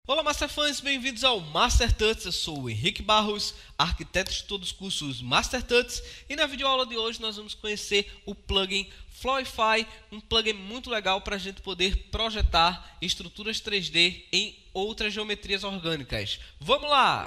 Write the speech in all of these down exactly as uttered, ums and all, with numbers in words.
Olá, Masterfãs, bem-vindos ao Master Tuts. Eu sou o Henrique Barros, arquiteto de todos os cursos Master Tuts, e na videoaula de hoje nós vamos conhecer o plugin Flowify, um plugin muito legal para a gente poder projetar estruturas três D em outras geometrias orgânicas. Vamos lá!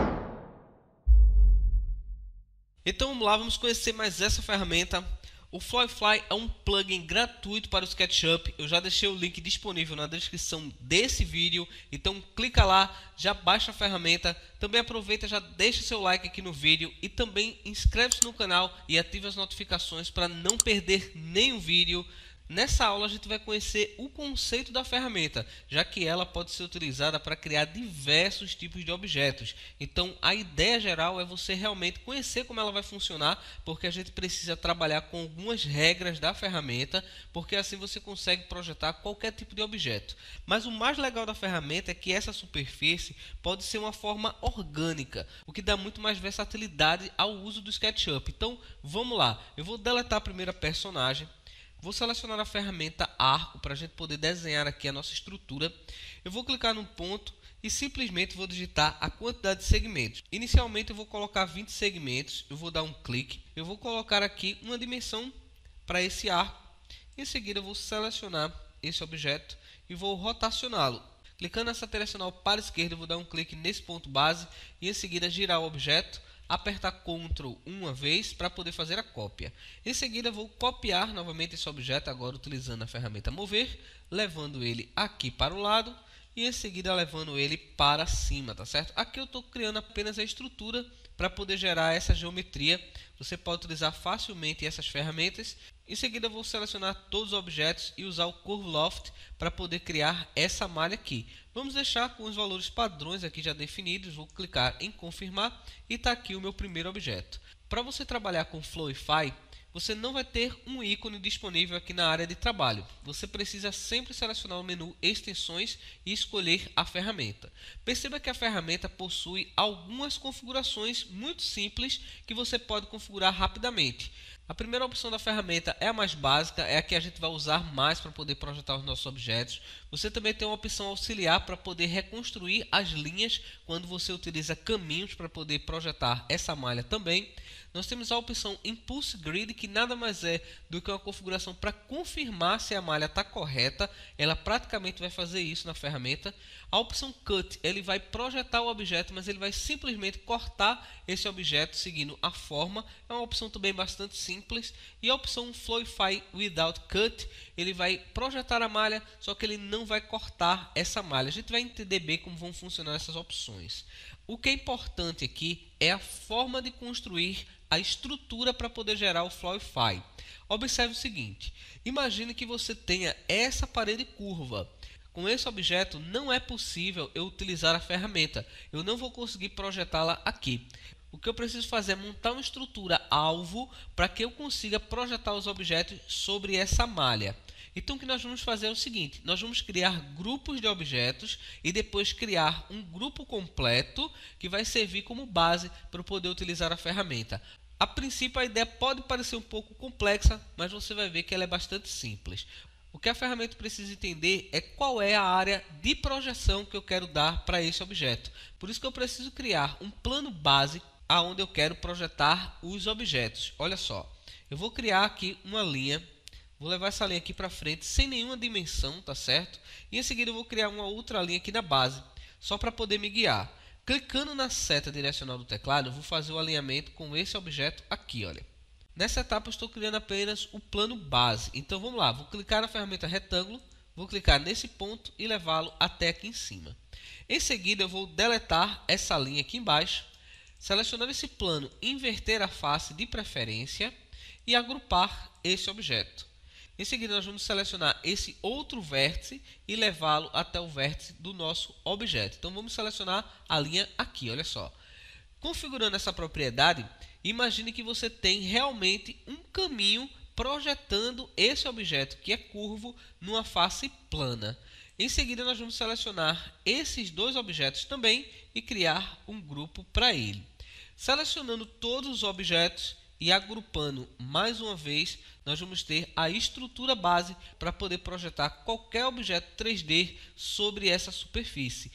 Então vamos lá, vamos conhecer mais essa ferramenta. O Flowify é um plugin gratuito para o SketchUp. Eu já deixei o link disponível na descrição desse vídeo. Então clica lá, já baixa a ferramenta. Também aproveita, já deixa seu like aqui no vídeo e também inscreve-se no canal e ative as notificações para não perder nenhum vídeo. Nessa aula a gente vai conhecer o conceito da ferramenta, já que ela pode ser utilizada para criar diversos tipos de objetos. Então a ideia geral é você realmente conhecer como ela vai funcionar, porque a gente precisa trabalhar com algumas regras da ferramenta, porque assim você consegue projetar qualquer tipo de objeto. Mas o mais legal da ferramenta é que essa superfície pode ser uma forma orgânica, o que dá muito mais versatilidade ao uso do SketchUp. Então vamos lá, eu vou deletar a primeira personagem. Vou selecionar a ferramenta Arco para a gente poder desenhar aqui a nossa estrutura. Eu vou clicar no ponto e simplesmente vou digitar a quantidade de segmentos. Inicialmente eu vou colocar vinte segmentos, eu vou dar um clique. Eu vou colocar aqui uma dimensão para esse arco. Em seguida eu vou selecionar esse objeto e vou rotacioná-lo. Clicando nessa direcional para a esquerda eu vou dar um clique nesse ponto base e em seguida girar o objeto. Apertar Ctrl uma vez para poder fazer a cópia. Em seguida vou copiar novamente esse objeto, agora utilizando a ferramenta mover, levando ele aqui para o lado e em seguida levando ele para cima, tá certo? Aqui eu estou criando apenas a estrutura para poder gerar essa geometria. Você pode utilizar facilmente essas ferramentas. Em seguida vou selecionar todos os objetos e usar o Curve Loft para poder criar essa malha aqui. Vamos deixar com os valores padrões aqui já definidos. Vou clicar em confirmar e está aqui o meu primeiro objeto. Para você trabalhar com Flowify, você não vai ter um ícone disponível aqui na área de trabalho. Você precisa sempre selecionar o menu Extensões e escolher a ferramenta. Perceba que a ferramenta possui algumas configurações muito simples que você pode configurar rapidamente. A primeira opção da ferramenta é a mais básica, é a que a gente vai usar mais para poder projetar os nossos objetos. Você também tem uma opção auxiliar para poder reconstruir as linhas quando você utiliza caminhos para poder projetar essa malha também. Nós temos a opção Impulse Grid, que nada mais é do que uma configuração para confirmar se a malha está correta. Ela praticamente vai fazer isso na ferramenta. A opção Cut, ele vai projetar o objeto, mas ele vai simplesmente cortar esse objeto seguindo a forma. É uma opção também bastante simples. E a opção Flowify Without Cut, ele vai projetar a malha, só que ele não vai cortar essa malha. A gente vai entender bem como vão funcionar essas opções. O que é importante aqui é a forma de construir a estrutura para poder gerar o Flowify. Observe o seguinte, imagine que você tenha essa parede curva. Com esse objeto não é possível eu utilizar a ferramenta, eu não vou conseguir projetá-la aqui. O que eu preciso fazer é montar uma estrutura alvo para que eu consiga projetar os objetos sobre essa malha. Então o que nós vamos fazer é o seguinte, nós vamos criar grupos de objetos e depois criar um grupo completo que vai servir como base para eu poder utilizar a ferramenta. A princípio a ideia pode parecer um pouco complexa, mas você vai ver que ela é bastante simples. O que a ferramenta precisa entender é qual é a área de projeção que eu quero dar para esse objeto. Por isso que eu preciso criar um plano base aonde eu quero projetar os objetos. Olha só, eu vou criar aqui uma linha. Vou levar essa linha aqui para frente sem nenhuma dimensão, tá certo? E em seguida eu vou criar uma outra linha aqui na base, só para poder me guiar. Clicando na seta direcional do teclado, eu vou fazer o alinhamento com esse objeto aqui, olha. Nessa etapa eu estou criando apenas o plano base. Então vamos lá, vou clicar na ferramenta retângulo, vou clicar nesse ponto e levá-lo até aqui em cima. Em seguida eu vou deletar essa linha aqui embaixo, selecionando esse plano, inverter a face de preferência e agrupar esse objeto. Em seguida nós vamos selecionar esse outro vértice e levá-lo até o vértice do nosso objeto. Então vamos selecionar a linha aqui, olha só. Configurando essa propriedade, imagine que você tem realmente um caminho projetando esse objeto que é curvo numa face plana. Em seguida nós vamos selecionar esses dois objetos também e criar um grupo para ele. Selecionando todos os objetos e agrupando mais uma vez, nós vamos ter a estrutura base para poder projetar qualquer objeto três D sobre essa superfície.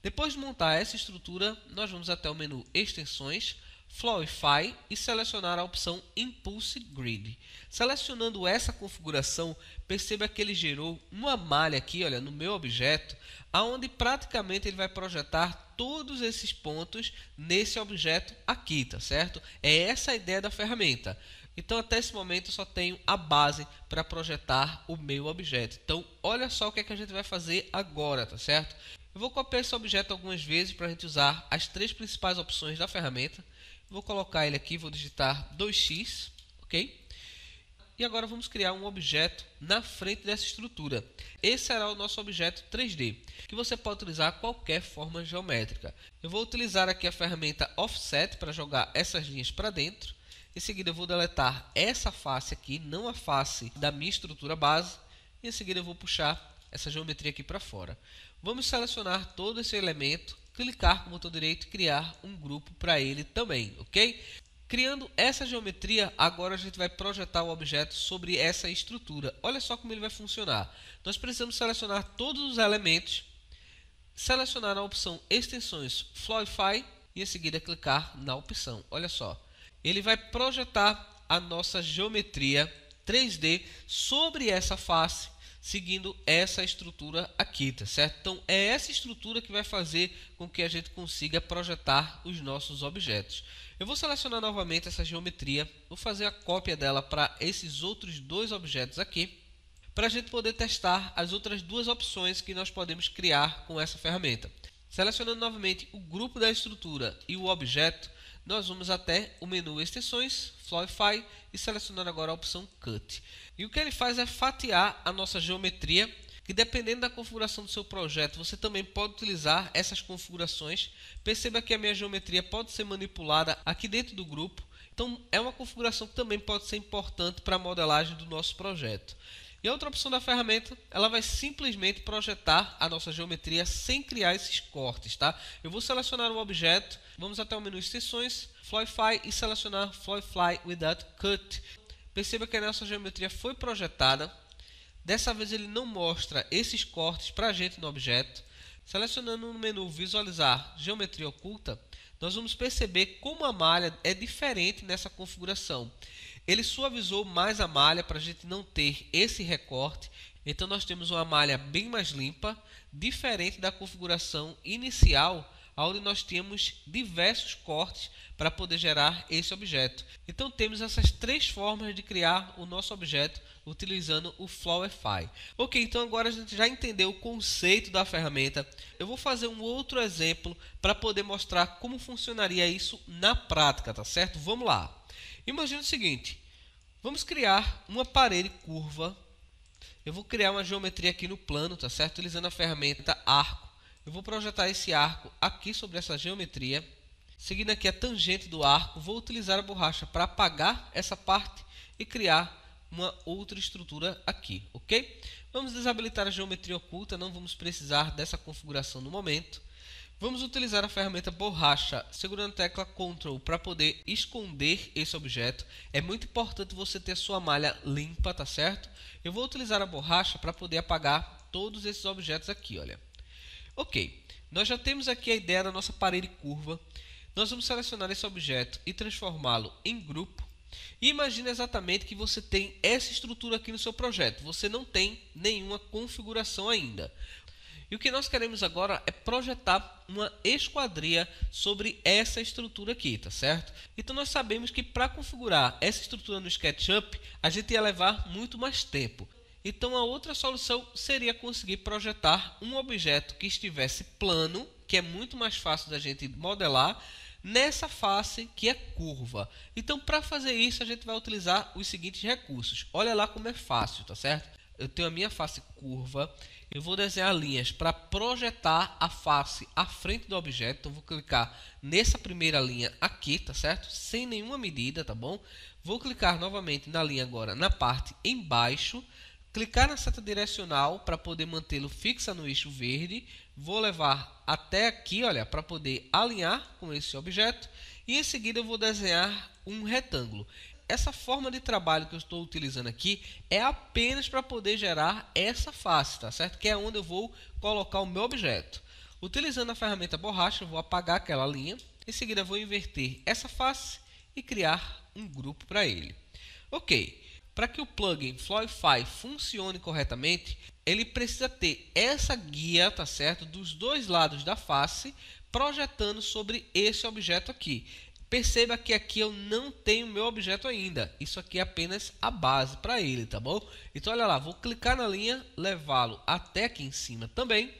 Depois de montar essa estrutura, nós vamos até o menu Extensões, Flowify e selecionar a opção Impulse Grid. Selecionando essa configuração, perceba que ele gerou uma malha aqui, olha, no meu objeto, aonde praticamente ele vai projetar todos esses pontos nesse objeto aqui, tá certo? É essa a ideia da ferramenta. Então, até esse momento, eu só tenho a base para projetar o meu objeto. Então, olha só o que é que a gente vai fazer agora, tá certo? Eu vou copiar esse objeto algumas vezes para a gente usar as três principais opções da ferramenta. Vou colocar ele aqui, vou digitar dois x, ok? E agora vamos criar um objeto na frente dessa estrutura. Esse será o nosso objeto três D, que você pode utilizar qualquer forma geométrica. Eu vou utilizar aqui a ferramenta Offset para jogar essas linhas para dentro. Em seguida eu vou deletar essa face aqui, não a face da minha estrutura base. E em seguida eu vou puxar essa geometria aqui para fora. Vamos selecionar todo esse elemento, clicar com o botão direito e criar um grupo para ele também, ok? Criando essa geometria, agora a gente vai projetar o objeto sobre essa estrutura. Olha só como ele vai funcionar. Nós precisamos selecionar todos os elementos, selecionar a opção Extensões Flowify e em seguida clicar na opção. Olha só, ele vai projetar a nossa geometria três D sobre essa face, seguindo essa estrutura aqui, tá certo? Então, é essa estrutura que vai fazer com que a gente consiga projetar os nossos objetos. Eu vou selecionar novamente essa geometria, vou fazer a cópia dela para esses outros dois objetos aqui, para a gente poder testar as outras duas opções que nós podemos criar com essa ferramenta. Selecionando novamente o grupo da estrutura e o objeto, nós vamos até o menu Extensões, Flowify e selecionar agora a opção Cut. E o que ele faz é fatiar a nossa geometria, que dependendo da configuração do seu projeto, você também pode utilizar essas configurações. Perceba que a minha geometria pode ser manipulada aqui dentro do grupo. Então, é uma configuração que também pode ser importante para a modelagem do nosso projeto. E a outra opção da ferramenta, ela vai simplesmente projetar a nossa geometria sem criar esses cortes, tá? Eu vou selecionar um objeto, vamos até o menu Extensões, Flowify e selecionar Flowify Without Cut. Perceba que a nossa geometria foi projetada. Dessa vez ele não mostra esses cortes para a gente no objeto. Selecionando no menu Visualizar Geometria Oculta, nós vamos perceber como a malha é diferente nessa configuração. Ele suavizou mais a malha para a gente não ter esse recorte. Então nós temos uma malha bem mais limpa, diferente da configuração inicial, onde nós temos diversos cortes para poder gerar esse objeto. Então temos essas três formas de criar o nosso objeto utilizando o Flowify. Ok, então agora a gente já entendeu o conceito da ferramenta. Eu vou fazer um outro exemplo para poder mostrar como funcionaria isso na prática, tá certo? Vamos lá. Imagina o seguinte, vamos criar uma parede curva. Eu vou criar uma geometria aqui no plano, tá certo? Utilizando a ferramenta Arco. Eu vou projetar esse arco aqui sobre essa geometria. Seguindo aqui a tangente do arco, vou utilizar a borracha para apagar essa parte e criar uma outra estrutura aqui, ok? Vamos desabilitar a geometria oculta, não vamos precisar dessa configuração no momento. Vamos utilizar a ferramenta borracha, segurando a tecla Ctrl para poder esconder esse objeto. É muito importante você ter a sua malha limpa, tá certo? Eu vou utilizar a borracha para poder apagar todos esses objetos aqui, olha. Ok, nós já temos aqui a ideia da nossa parede curva. Nós vamos selecionar esse objeto e transformá-lo em grupo. E imagine exatamente que você tem essa estrutura aqui no seu projeto. Você não tem nenhuma configuração ainda. E o que nós queremos agora é projetar uma esquadria sobre essa estrutura aqui, tá certo? Então nós sabemos que para configurar essa estrutura no SketchUp, a gente ia levar muito mais tempo. Então a outra solução seria conseguir projetar um objeto que estivesse plano, que é muito mais fácil da gente modelar, nessa face que é curva. Então para fazer isso a gente vai utilizar os seguintes recursos. Olha lá como é fácil, tá certo? Eu tenho a minha face curva, eu vou desenhar linhas para projetar a face à frente do objeto. Então vou clicar nessa primeira linha aqui, tá certo? Sem nenhuma medida, tá bom? Vou clicar novamente na linha agora na parte embaixo. Clicar na seta direcional para poder mantê-lo fixa no eixo verde. Vou levar até aqui, olha, para poder alinhar com esse objeto. E em seguida eu vou desenhar um retângulo. Essa forma de trabalho que eu estou utilizando aqui é apenas para poder gerar essa face, tá certo? Que é onde eu vou colocar o meu objeto. Utilizando a ferramenta borracha, eu vou apagar aquela linha. Em seguida, vou inverter essa face e criar um grupo para ele. Ok, para que o plugin Floify funcione corretamente, ele precisa ter essa guia, tá certo, dos dois lados da face, projetando sobre esse objeto aqui. Perceba que aqui eu não tenho meu objeto ainda. Isso aqui é apenas a base para ele, tá bom? Então, olha lá, vou clicar na linha, levá-lo até aqui em cima também,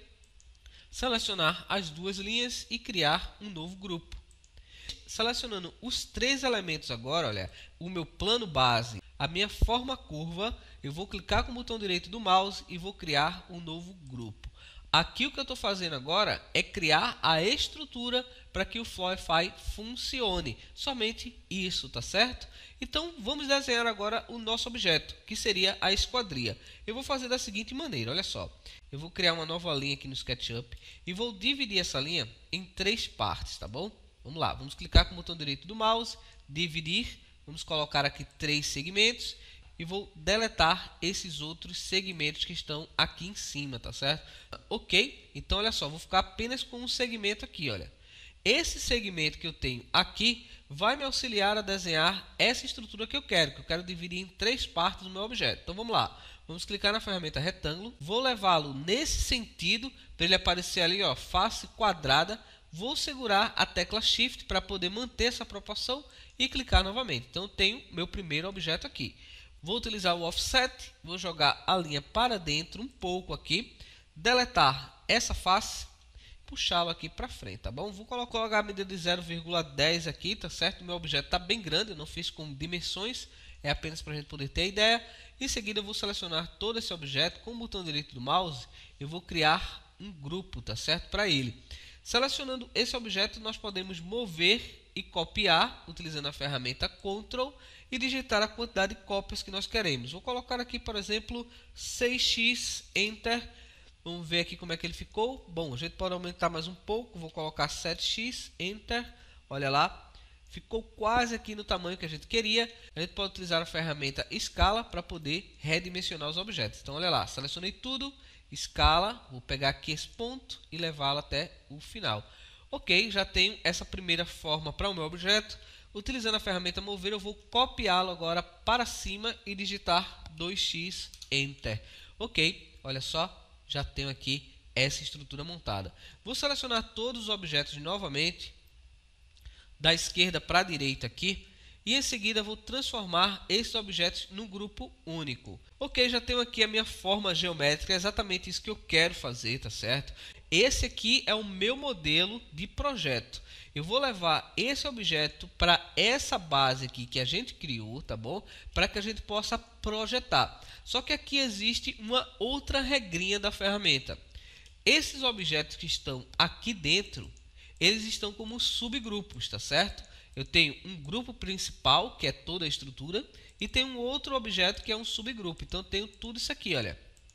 selecionar as duas linhas e criar um novo grupo. Selecionando os três elementos agora, olha, o meu plano base, a minha forma curva, eu vou clicar com o botão direito do mouse e vou criar um novo grupo. Aqui o que eu estou fazendo agora é criar a estrutura para que o Floify funcione. Somente isso, tá certo? Então vamos desenhar agora o nosso objeto, que seria a esquadria. Eu vou fazer da seguinte maneira, olha só. Eu vou criar uma nova linha aqui no SketchUp e vou dividir essa linha em três partes, tá bom? Vamos lá, vamos clicar com o botão direito do mouse, dividir, vamos colocar aqui três segmentos e vou deletar esses outros segmentos que estão aqui em cima, tá certo? Ok, então olha só, vou ficar apenas com um segmento aqui, olha. Esse segmento que eu tenho aqui vai me auxiliar a desenhar essa estrutura que eu quero, que eu quero dividir em três partes do meu objeto. Então vamos lá, vamos clicar na ferramenta retângulo, vou levá-lo nesse sentido, para ele aparecer ali, ó, face quadrada. Vou segurar a tecla Shift para poder manter essa proporção e clicar novamente. Então eu tenho meu primeiro objeto aqui. Vou utilizar o Offset, vou jogar a linha para dentro um pouco aqui, deletar essa face, puxá-lo aqui para frente, tá bom? Vou colocar a medida de zero vírgula dez aqui, tá certo? Meu objeto está bem grande, eu não fiz com dimensões, é apenas para a gente poder ter a ideia. Em seguida eu vou selecionar todo esse objeto com o botão direito do mouse, eu vou criar um grupo, tá certo? Para ele. Selecionando esse objeto, nós podemos mover e copiar, utilizando a ferramenta Ctrl, e digitar a quantidade de cópias que nós queremos. Vou colocar aqui, por exemplo, seis x, Enter. Vamos ver aqui como é que ele ficou. Bom, a gente pode aumentar mais um pouco. Vou colocar sete x, Enter. Olha lá, ficou quase aqui no tamanho que a gente queria. A gente pode utilizar a ferramenta Escala para poder redimensionar os objetos. Então, olha lá, selecionei tudo. Escala, vou pegar aqui esse ponto e levá-lo até o final. Ok, já tenho essa primeira forma para o meu objeto. Utilizando a ferramenta mover, eu vou copiá-lo agora para cima e digitar dois x, Enter. Ok, olha só, já tenho aqui essa estrutura montada. Vou selecionar todos os objetos novamente, da esquerda para a direita aqui. E em seguida vou transformar esses objetos num grupo único. Ok, já tenho aqui a minha forma geométrica, é exatamente isso que eu quero fazer, tá certo? Esse aqui é o meu modelo de projeto. Eu vou levar esse objeto para essa base aqui que a gente criou, tá bom? Para que a gente possa projetar. Só que aqui existe uma outra regrinha da ferramenta. Esses objetos que estão aqui dentro, eles estão como subgrupos, tá certo? Eu tenho um grupo principal, que é toda a estrutura, e tenho um outro objeto que é um subgrupo. Então, eu tenho tudo isso aqui, olha.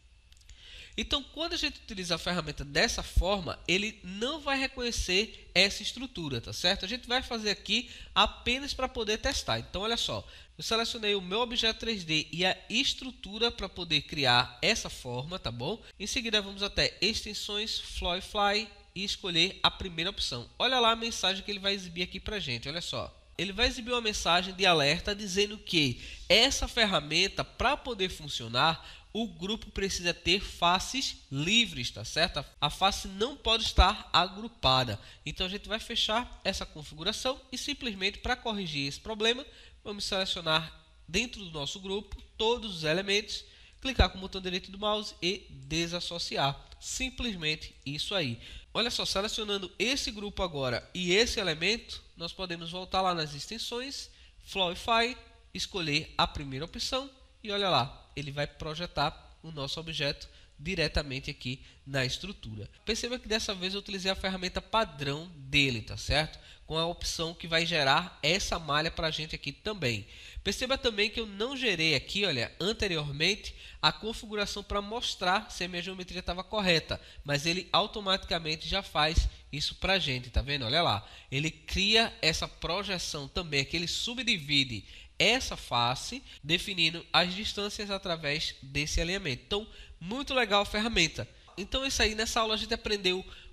Então, quando a gente utiliza a ferramenta dessa forma, ele não vai reconhecer essa estrutura, tá certo? A gente vai fazer aqui apenas para poder testar. Então, olha só, eu selecionei o meu objeto três D e a estrutura para poder criar essa forma, tá bom? Em seguida, vamos até extensões, Floify, e escolher a primeira opção. Olha lá a mensagem que ele vai exibir aqui para a gente, olha só. Ele vai exibir uma mensagem de alerta dizendo que essa ferramenta, para poder funcionar, o grupo precisa ter faces livres, tá certo? A face não pode estar agrupada. Então a gente vai fechar essa configuração e simplesmente para corrigir esse problema, vamos selecionar dentro do nosso grupo todos os elementos, clicar com o botão direito do mouse e desassociar. Simplesmente isso aí. Olha só, selecionando esse grupo agora e esse elemento, nós podemos voltar lá nas extensões, Floify, escolher a primeira opção e olha lá, ele vai projetar o nosso objeto diretamente aqui na estrutura. Perceba que dessa vez eu utilizei a ferramenta padrão dele, tá certo? Com a opção que vai gerar essa malha para a gente aqui também. Perceba também que eu não gerei aqui, olha, anteriormente a configuração para mostrar se a minha geometria estava correta, mas ele automaticamente já faz isso para a gente, tá vendo? Olha lá, ele cria essa projeção também, que ele subdivide essa face, definindo as distâncias através desse alinhamento. Então, muito legal a ferramenta. Então, isso aí, nessa aula a gente aprendeu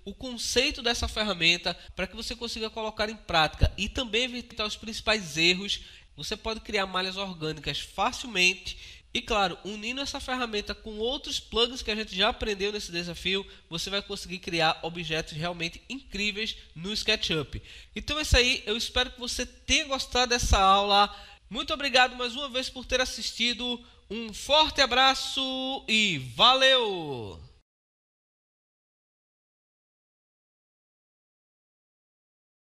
o conceito dessa ferramenta para que você consiga colocar em prática e também evitar os principais erros. Você pode criar malhas orgânicas facilmente e, claro, unindo essa ferramenta com outros plugins que a gente já aprendeu nesse desafio, você vai conseguir criar objetos realmente incríveis no SketchUp. Então é isso aí, eu espero que você tenha gostado dessa aula. Muito obrigado mais uma vez por ter assistido. Um forte abraço e valeu!